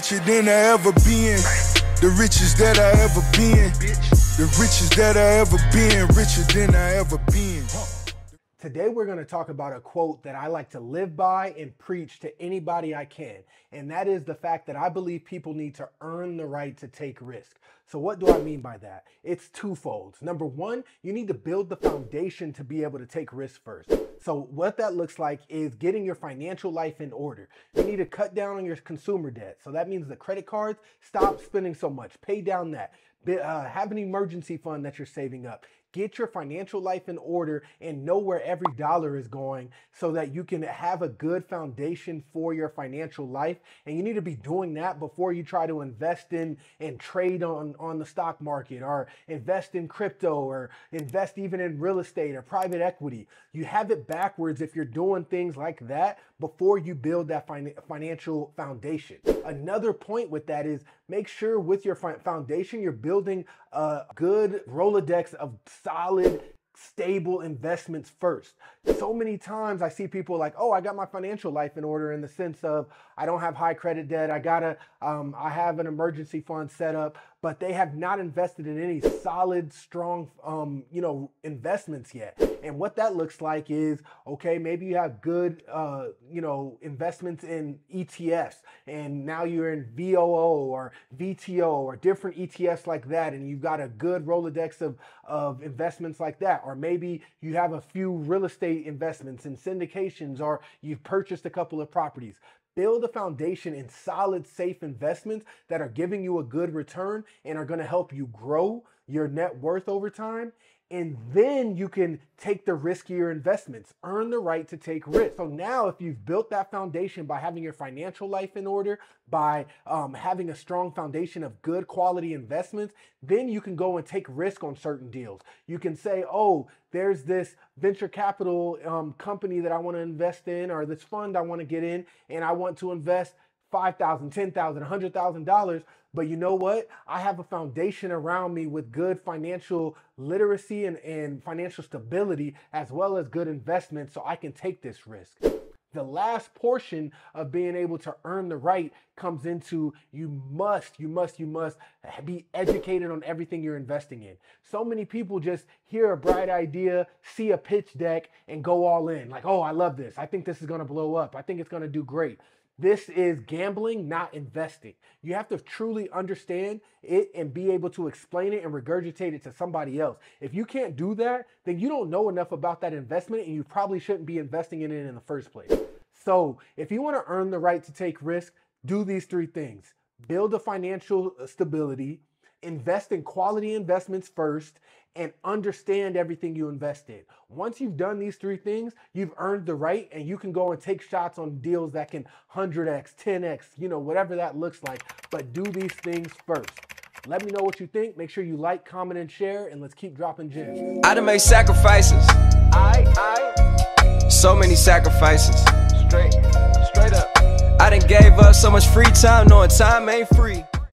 richer than I ever been. The richest that I ever been. The richest that I ever been. Richer than I ever been. Today we're going to talk about a quote that I like to live by and preach to anybody I can. And that is the fact that I believe people need to earn the right to take risk. So what do I mean by that? It's twofold. Number one, you need to build the foundation to be able to take risks first. So what that looks like is getting your financial life in order. You need to cut down on your consumer debt. So that means the credit cards, stop spending so much, pay down that. Have an emergency fund that you're saving up. Get your financial life in order and know where every dollar is going so that you can have a good foundation for your financial life. And you need to be doing that before you try to invest in and trade on the stock market, or invest in crypto, or invest even in real estate or private equity. You have it backwards if you're doing things like that before you build that financial foundation. Another point with that is make sure with your foundation, you're building a good Rolodex of solid, stable investments first. So many times I see people like, oh, I got my financial life in order in the sense of I don't have high credit debt. I have an emergency fund set up, but they have not invested in any solid, strong, investments yet. And what that looks like is, okay, maybe you have good, investments in ETFs, and now you're in VOO or VTO or different ETFs like that, and you've got a good Rolodex of investments like that. Or maybe you have a few real estate investments in syndications, or you've purchased a couple of properties. Build a foundation in solid, safe investments that are giving you a good return and are going to help you grow your net worth over time. And then you can take the riskier investments, earn the right to take risk. So now if you've built that foundation by having your financial life in order, by having a strong foundation of good quality investments, then you can go and take risk on certain deals. You can say, oh, there's this venture capital company that I want to invest in, or this fund I want to get in, and I want to invest $5,000, $10,000, $100,000. But you know what? I have a foundation around me with good financial literacy and financial stability, as well as good investments, so I can take this risk. The last portion of being able to earn the right comes into you must be educated on everything you're investing in. So many people just hear a bright idea, see a pitch deck, and go all in. Like, oh, I love this. I think this is going to blow up. I think it's going to do great. This is gambling, not investing. You have to truly understand it and be able to explain it and regurgitate it to somebody else. If you can't do that, then you don't know enough about that investment, and you probably shouldn't be investing in it in the first place. So if you want to earn the right to take risk, do these three things. Build a financial stability, invest in quality investments first, and understand everything you invest in. Once you've done these three things, you've earned the right, and you can go and take shots on deals that can 100x, 10x, whatever that looks like. But do these things first. Let me know what you think. Make sure you like, comment, and share, and let's keep dropping gems. I done made sacrifices. So many sacrifices. Straight up. I done gave up so much free time, knowing time ain't free.